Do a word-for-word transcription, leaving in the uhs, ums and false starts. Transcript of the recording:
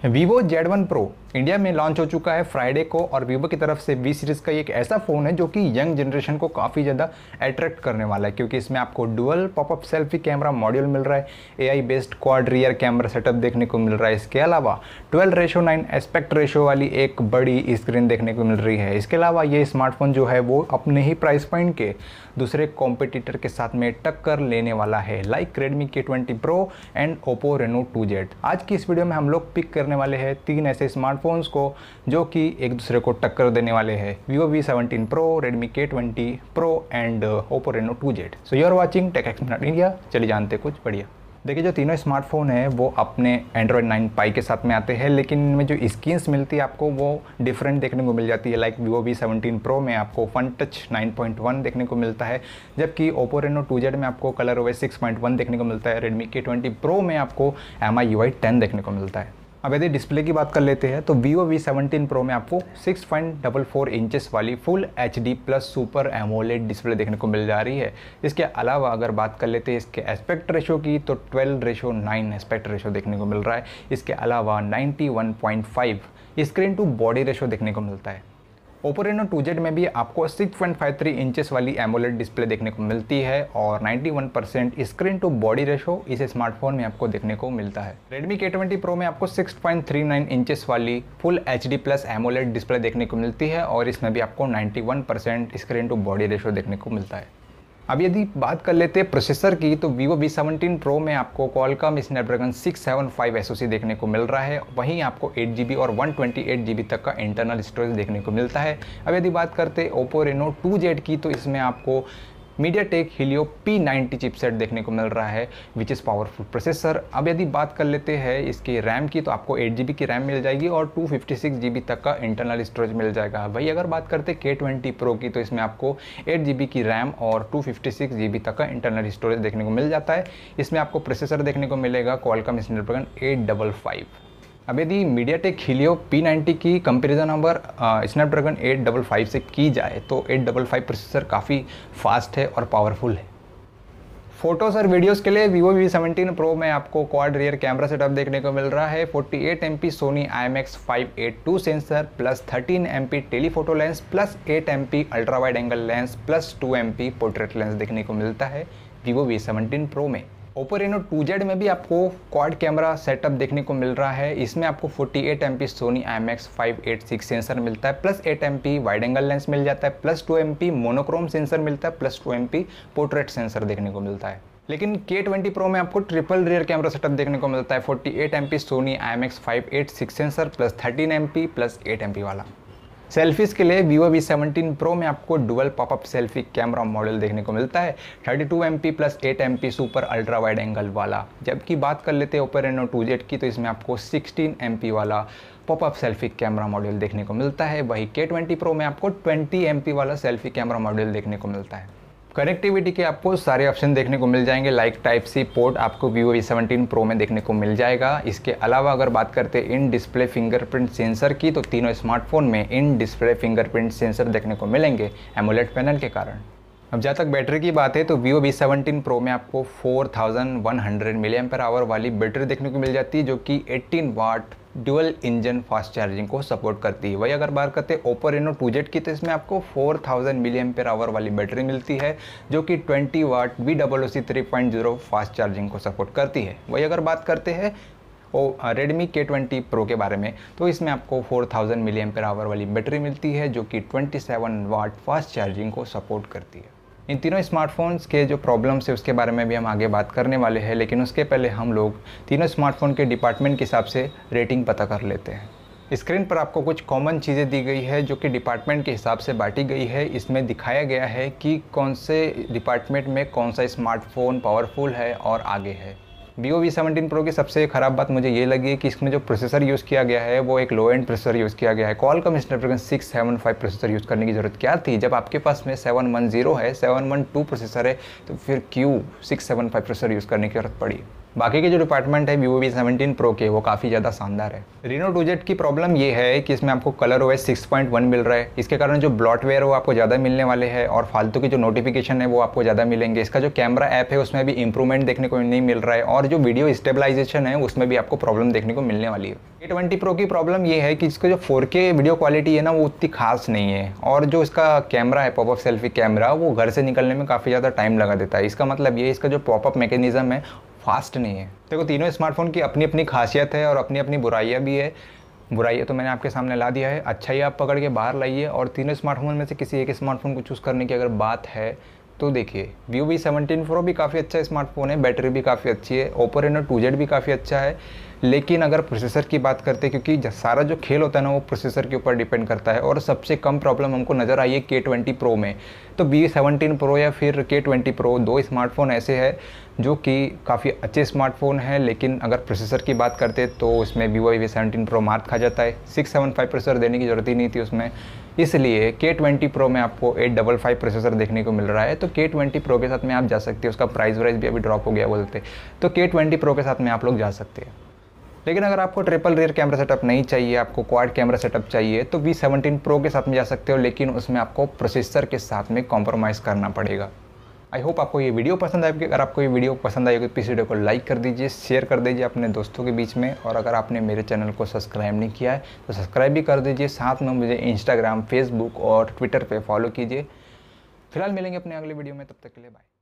Vivo Z one Pro India में launch हो चुका है फ्राइडे को और वीवो की तरफ से वी सीरीज़ का एक ऐसा फ़ोन है जो कि यंग जनरेशन को काफ़ी ज़्यादा अट्रैक्ट करने वाला है, क्योंकि इसमें आपको dual popup selfie camera module मिल रहा है, AI based quad rear camera setup देखने को मिल रहा है। इसके अलावा twelve ratio nine aspect ratio वाली एक बड़ी स्क्रीन देखने को मिल रही है। इसके अलावा ये स्मार्टफोन जो है वो अपने ही प्राइस पॉइंट के दूसरे कॉम्पिटिटर के साथ में टक्कर लेने वाला है, like Redmi K twenty Pro and Oppo Reno two Z. आज की इस वीडियो में हम लोग पिक करने वाले हैं तीन ऐसे स्मार्टफोन्स को जो कि एक दूसरे को टक्कर देने वाले हैं, Vivo V seventeen Pro, Redmi K twenty Pro and Oppo Reno two Z. So you are watching tech expert India. चलिए जानते कुछ बढ़िया। देखिए, जो तीनों स्मार्टफोन हैं वो अपने एंड्रॉयड नाइन पाई के साथ में आते हैं, लेकिन इनमें जो स्क्रीन्स मिलती है आपको वो डिफरेंट देखने को मिल जाती है। Like Vivo V seventeen pro में आपको Funtouch nine point one देखने को मिलता है, जबकि ओप्पो रेनो टू जेड में आपको colour OS six point one देखने को मिलता है। रेडमी के ट्वेंटी प्रो में आपको M I U I ten देखने को मिलता है। अब यदि डिस्प्ले की बात कर लेते हैं तो वीवो वी सेवनटीन प्रो में आपको six point four four inches वाली full H D plus super AMOLED display देखने को मिल जा रही है। इसके अलावा अगर बात कर लेते हैं इसके एस्पेक्ट रेशो की तो twelve ratio nine aspect ratio देखने को मिल रहा है। इसके अलावा ninety one point five screen to body ratio देखने को मिलता है। ओप्पो रेनो टू जेड में भी आपको six point five three inches वाली एमोलेड डिस्प्ले देखने को मिलती है और ninety one percent screen to body ratio इस स्मार्टफोन में आपको देखने को मिलता है। रेडमी के ट्वेंटी प्रो में आपको six point three nine inches वाली full H D plus AMOLED display देखने को मिलती है और इसमें भी आपको ninety one percent screen to body ratio देखने को मिलता है। अब यदि बात कर लेते हैं प्रोसेसर की तो वीवो वी सेवनटीन प्रो में आपको Qualcomm Snapdragon six seven five SoC देखने को मिल रहा है। वहीं आपको एट जी बी और one twenty eight G B तक का इंटरनल स्टोरेज देखने को मिलता है। अब यदि बात करते हैं ओप्पो रेनो टू जेड की तो इसमें आपको MediaTek Helio P ninety chipset देखने को मिल रहा है, विच इज़ पावरफुल प्रोसेसर। अब यदि बात कर लेते हैं इसकी रैम की तो आपको एट जी बी की रैम मिल जाएगी और two fifty six G B तक का इंटरनल स्टोरेज मिल जाएगा। वही अगर बात करते हैं के ट्वेंटी प्रो की तो इसमें आपको एट जी बी की रैम और two fifty six G B तक का इंटरनल स्टोरेज देखने को मिल जाता है। इसमें आपको प्रोसेसर देखने को मिलेगा Qualcomm Snapdragon eight five five. अब यदि मीडियाटेक हीलियो पी नाइन्टी की comparison number Snapdragon eight five five से की जाए तो एट फाइव फाइव प्रोसेसर काफ़ी फास्ट है और पावरफुल है। फोटोज़ और वीडियोस के लिए वीवो वी सेवनटीन प्रो में आपको क्वाड रियर कैमरा सेटअप देखने को मिल रहा है। Forty eight M P Sony I M X five eight two sensor plus thirteen M P telephoto lens plus eight M P ultra wide angle lens plus two M P portrait lens देखने को मिलता है Vivo V seventeen pro में। Oppo Reno two Z में भी आपको quad camera setup देखने को मिल रहा है। इसमें आपको forty eight M P Sony I M X five eight six sensor मिलता है, plus eight M P wide angle lens मिल जाता है, plus two M P monochrome sensor मिलता है, plus two M P portrait sensor देखने को मिलता है। लेकिन के ट्वेंटी प्रो में आपको ट्रिपल रियर कैमरा सेटअप देखने को मिलता है। Forty eight M P Sony I M X five eight six sensor plus thirteen M P plus eight M P वाला। सेल्फीज़ के लिए वीवो वी सेवनटीन प्रो में आपको dual popup selfie camera model देखने को मिलता है, thirty two M P plus eight M P super ultra wide angle वाला। जबकि बात कर लेते हैं ओप्पो रेनो टू जेड की तो इसमें आपको सिक्सटीन एम पी वाला पॉपअप सेल्फी कैमरा मॉडल देखने को मिलता है। वही के ट्वेंटी प्रो में आपको ट्वेंटी एम पी वाला सेल्फी कैमरा मॉडल देखने को मिलता है। कनेक्टिविटी के आपको सारे ऑप्शन देखने को मिल जाएंगे, लाइक टाइप सी पोर्ट आपको वीवो वी सेवनटीन प्रो में देखने को मिल जाएगा। इसके अलावा अगर बात करते हैं इन डिस्प्ले फिंगरप्रिंट सेंसर की तो तीनों स्मार्टफोन में इन डिस्प्ले फिंगरप्रिंट सेंसर देखने को मिलेंगे एमोलेड पैनल के कारण। अब जहाँ तक बैटरी की बात है तो वीवो वी सेवनटीन प्रो में आपको four thousand one hundred milliampere hour वाली बैटरी देखने को मिल जाती है, जो कि eighteen watt dual engine fast charging को सपोर्ट करती है। वही अगर बात करते हैं ओप्पो रेनो टू जेड की तो इसमें आपको four thousand milliampere hour वाली बैटरी मिलती है, जो कि twenty watt V double O C three point zero fast charging को सपोर्ट करती है। वही अगर बात करते हैं ओ रेडमी के ट्वेंटी प्रो के बारे में तो इसमें आपको four thousand milliampere hour वाली बैटरी मिलती है, जो कि twenty seven watt fast charging को सपोर्ट करती है। इन तीनों स्मार्टफोन्स के जो प्रॉब्लम्स है उसके बारे में भी हम आगे बात करने वाले हैं, लेकिन उसके पहले हम लोग तीनों स्मार्टफोन के डिपार्टमेंट के हिसाब से रेटिंग पता कर लेते हैं। स्क्रीन पर आपको कुछ कॉमन चीज़ें दी गई है जो कि डिपार्टमेंट के हिसाब से बांटी गई है। इसमें दिखाया गया है कि कौन से डिपार्टमेंट में कौन सा स्मार्टफोन पावरफुल है और आगे है। वीवो वी सेवनटीन प्रो की सबसे ख़राब बात मुझे ये लगी कि इसमें जो प्रोसेसर यूज़ किया गया है वो एक लो एंड प्रोसेसर यूज़ किया गया है। Qualcomm Snapdragon six seven five processor use करने की ज़रूरत क्या थी जब आपके पास में सेवन वन ज़ीरो है, सेवन वन टू प्रोसेसर है, तो फिर क्यों six seven five processor use करने की ज़रूरत पड़ी। बाकी के जो डिपार्टमेंट है वीवो वी सेवनटीन प्रो के वो काफ़ी ज़्यादा शानदार है। रीनो टू जेड की प्रॉब्लम ये है कि इसमें आपको colour OS six point one मिल रहा है, इसके कारण जो ब्लॉटवेयर वो आपको ज़्यादा मिलने वाले हैं और फालतू की जो नोटिफिकेशन है वो आपको ज़्यादा मिलेंगे। इसका जो कैमरा ऐप है उसमें भी इंप्रूवमेंट देखने को नहीं मिल रहा है और जो वीडियो स्टेबलाइजेशन है उसमें भी आपको प्रॉब्लम देखने को मिलने वाली है। ए ट्वेंटी प्रो की प्रॉब्लम ये है कि इसका जो फोर के वीडियो क्वालिटी है ना वो उतनी खास नहीं है और जो इसका कैमरा है पॉपअप सेल्फी कैमरा वो घर से निकलने में काफ़ी ज़्यादा टाइम लगा देता है। इसका मतलब ये इसका जो पॉपअप मैकेनिज्म है फास्ट नहीं है। देखो तीनों स्मार्टफोन की अपनी अपनी खासियत है और अपनी अपनी बुराइयाँ भी है। बुराइयाँ तो मैंने आपके सामने ला दिया है, अच्छा ही आप पकड़ के बाहर लाइए। और तीनों स्मार्टफोन में से किसी एक स्मार्टफोन को चूज़ करने की अगर बात है तो देखिए वीवो वी सेवनटीन प्रो भी काफ़ी अच्छा स्मार्टफोन है, बैटरी भी काफ़ी अच्छी है, ओप्पो रेनो टू जेड भी काफ़ी अच्छा है। लेकिन अगर प्रोसेसर की बात करते हैं क्योंकि सारा जो खेल होता है ना वो प्रोसेसर के ऊपर डिपेंड करता है और सबसे कम प्रॉब्लम हमको नज़र आई है के ट्वेंटी प्रो में। तो वी सेवनटीन प्रो या फिर के ट्वेंटी प्रो दो स्मार्टफोन ऐसे हैं जो कि काफ़ी अच्छे स्मार्टफोन हैं, लेकिन अगर प्रोसेसर की बात करते तो इसमें वीवो वी सेवनटीन प्रो मार खा जाता है। सिक्स सेवन फाइव प्रोसेसर देने की ज़रूरत ही नहीं थी उसमें, इसलिए के ट्वेंटी प्रो में आपको एट डबल फाइव प्रोसेसर देखने को मिल रहा है। तो के ट्वेंटी प्रो के साथ में आप जा सकते हैं, उसका प्राइस वाइज भी अभी ड्रॉप हो गया बोलते, तो के ट्वेंटी प्रो के साथ में आप लोग जा सकते हैं। लेकिन अगर आपको ट्रिपल रियर कैमरा सेटअप नहीं चाहिए, आपको क्वाड कैमरा सेटअप चाहिए तो वी सेवनटीन प्रो के साथ में जा सकते हो, लेकिन उसमें आपको प्रोसेसर के साथ में कॉम्प्रोमाइज़ करना पड़ेगा। आई होप आपको ये वीडियो पसंद आएगी। अगर आपको ये वीडियो पसंद आएगी तो इस वीडियो को लाइक कर दीजिए, शेयर कर दीजिए अपने दोस्तों के बीच में, और अगर आपने मेरे चैनल को सब्सक्राइब नहीं किया है तो सब्सक्राइब भी कर दीजिए। साथ में मुझे इंस्टाग्राम, फेसबुक और ट्विटर पे फॉलो कीजिए। फिलहाल मिलेंगे अपने अगले वीडियो में, तब तक के लिए बाय।